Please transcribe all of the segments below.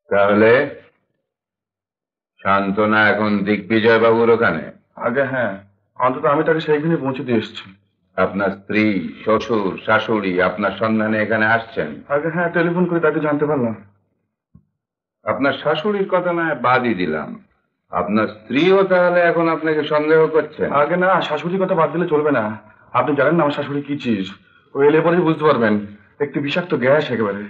তাহলে শান্তনা এখন দিগ্বিজয় বাবুর ওখানে? আগে হ্যাঁ, অন্তত আমি তাকে সেইখানে পৌঁছে দিয়ে এসেছি। আপনার স্ত্রী, শ্বশুর, শাশুড়ি আপনার সন্ধানে এখানে আসছেন? আগে হ্যাঁ, টেলিফোন করে তাকে জানতে পারলাম। আপনার শাশুড়ির কথা না বাদই দিলাম, আপনার স্ত্রীও তাহলে এখন আপনাকে সন্দেহ করছেন? আগে না, শাশুড়ির কথা বাদ দিলে চলবে না। আপনি জানেন না আমার শাশুড়ি কি চিজ। ও এলে পরেই বুঝতে পারবেন, একটি বিষাক্ত গ্যাস একেবারে।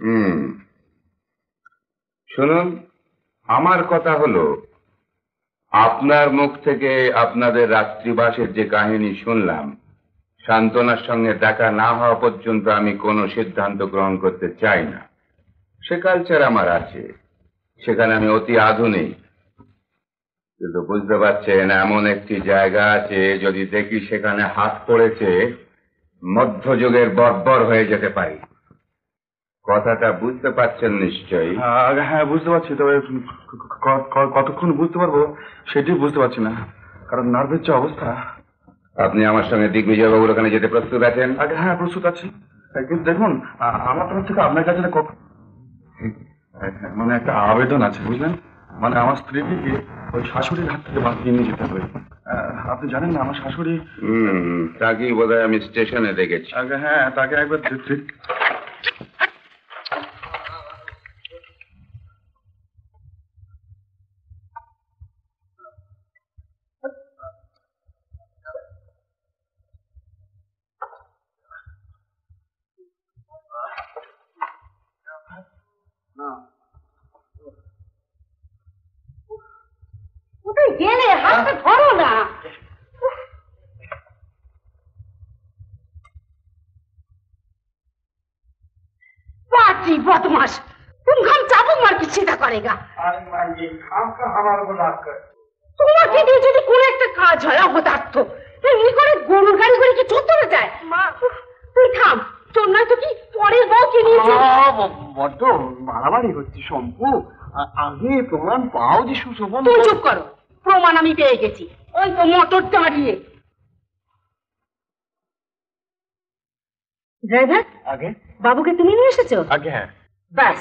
শুনুন, আমার কথা হলো, আপনার মুখ থেকে আপনাদের রাত্রিবাসের যে কাহিনী শুনলাম, শান্তনার সঙ্গে দেখা না হওয়া পর্যন্ত আমি কোনো সিদ্ধান্ত গ্রহণ করতে চাই না। সে কালচার আমার আছে, সেখানে আমি অতি আধুনিক। কিন্তু বুঝতে পারছেন, এমন একটি জায়গা আছে, যদি দেখি সেখানে হাত পড়েছে, মধ্যযুগের বর্বর হয়ে যেতে পারি। কথাটা বুঝতে পারছেন নিশ্চয়ই? আগে হ্যাঁ, বুঝতে পারছি, তবে কতক্ষণ বুঝতে পারবো সেটি বুঝতে পারছি না, কারণ নার্ভের যে অবস্থা। আপনি আমার সঙ্গে দিগ্বিজয় বাবুর ওখানে যেতে প্রস্তুত আছেন? আগে হ্যাঁ, প্রস্তুত আছি। কিন্তু দেখুন, আমার তরফ থেকে আপনার কাছে মানে একটা আবেদন আছে, বুঝলেন? মানে আমার স্ত্রীকে ওই শাশুড়ির হাত থেকে বাঁচিয়ে নিয়ে যেতে হবে। আপনি জানেন না আমার শাশুড়ি। তাকেই বোধহয় আমি স্টেশনে দেখেছি। আগে হ্যাঁ, তাকে একবার কোথায় গেলে? হাতটা ধরো না। পাঁচি বদমাস, तुम हम चाबुक मार के सीधा करेगा। তোমাকে দিয়ে যদি কোনো একটা কাজ হয় অপদার্থ, এমনি করে গরুর গাড়ি করে কি চোর যায়? মা তুই থাম, চোর নয় তো কি পরের বউকে নিয়ে বড্ড মারামারি হচ্ছে শম্পু। আগে প্রমাণ পাও যে সুশোভন। তুই চুপ করো, প্রমাণ আমি পেয়ে গেছি। ওই তো মোটর দাঁড়িয়ে। ড্রাইভার, আগে বাবুকে তুমি নিয়ে এসেছো? আগে হ্যাঁ। ব্যাস,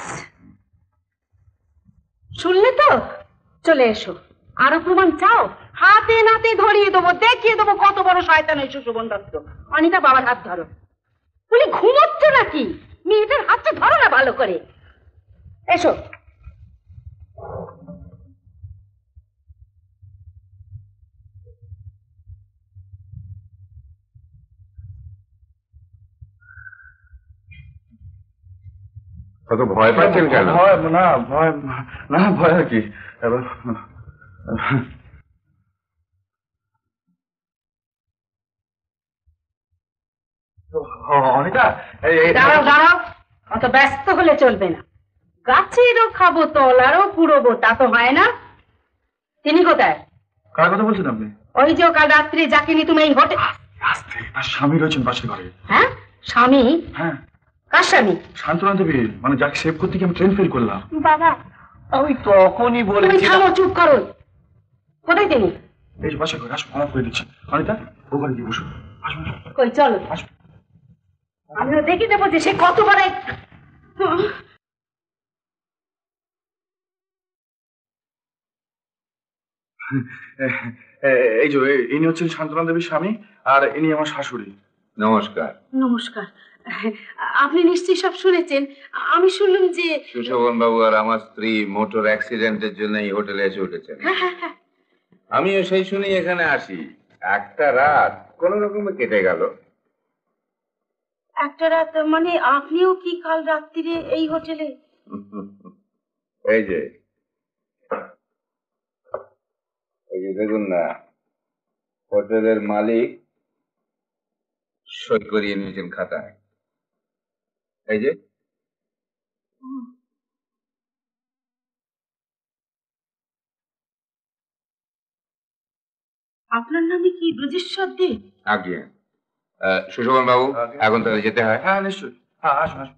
শুনলে তো? চলে এসো। আরো প্রমাণ চাও? হাতে নাতে ধরিয়ে দেবো, দেখিয়ে দেবো কত বড় শয়তান এই সুশোভন দত্ত। অনিতা, বাবার হাত ধরো। বলি ঘুমোচ্ছ নাকি? মেয়েটার হাতটা ধরো না ভালো করে। এসো। কত ভয় পাচ্ছেন কেন? ভয় না, ভয় না, ভয় আর কি। অনিতা, দাঁড়াও দাঁড়াও, অত ব্যস্ত হলে চলবে না। গাছেরও খাবো তলারও কুড়োবো, তা তো হয় না। তিনি কোথায়? কার কথা বলছেন আপনি? ওই যে কাল রাত্রি যাকে নিয়ে তুমি এই হোটেল। তার স্বামী রয়েছেন পাশের ঘরে। হ্যাঁ, স্বামী? হ্যাঁ। কার স্বামী? শান্তনা দেবী, মানে যাকে সেভ করতে গিয়ে আমি ট্রেন ফেল করলাম। বাবা, আমি তখনই তুমি বলেছি। থামো, চুপ করো। কোথায় তিনি? এই যে পাশের ঘরে, আসুন, আমার করে দিচ্ছি। অনিতা, ও ঘরে গিয়ে বসুন। আসুন কই, চলো। আসুন। আমিও দেখে দেবো যে সে কতবার। এই যে ইনি হচ্ছেন শান্তনা দেবীর স্বামী, আর ইনি আমার শাশুড়ি। নমস্কার। নমস্কার। আপনি নিশ্চয়ই সব শুনেছেন। আমি শুনলাম যে সুশোভন বাবু আর আমার স্ত্রী মোটর অ্যাক্সিডেন্টের জন্য এই হোটেলে এসে উঠেছেন। আমিও সেই শুনেই এখানে আসি। একটা রাত কোন রকমে কেটে গেল। একটা রাত মানে আপনিও কি কাল রাত্রিরে এই হোটেলে? এই যে দেখুন না, হোটেলের মালিক সই করিয়ে নিয়েছেন খাতায়। এই যে আপনার নামে কি ব্রজেশ্বর দে? আজ্ঞে। সুশোভন বাবু, এখন তাহলে যেতে হয়। হ্যাঁ নিশ্চয়ই, আসুন আসুন।